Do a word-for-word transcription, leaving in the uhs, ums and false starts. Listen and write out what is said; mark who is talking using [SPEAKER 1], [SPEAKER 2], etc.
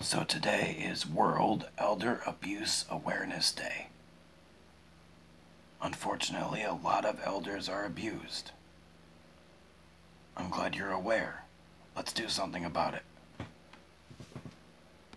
[SPEAKER 1] So today is World Elder Abuse Awareness Day. Unfortunately, a lot of elders are abused. I'm glad you're aware. Let's do something about it.